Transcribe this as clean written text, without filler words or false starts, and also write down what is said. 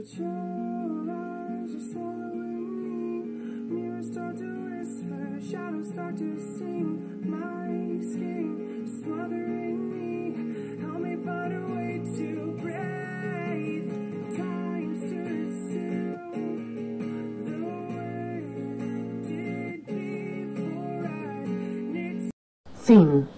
But your eyes are swallowing me. Mirrors start to whisper, shadows start to sing. My skin is smothering me. Help me find a way to breathe. Time stood still the way it did before I need. Fin.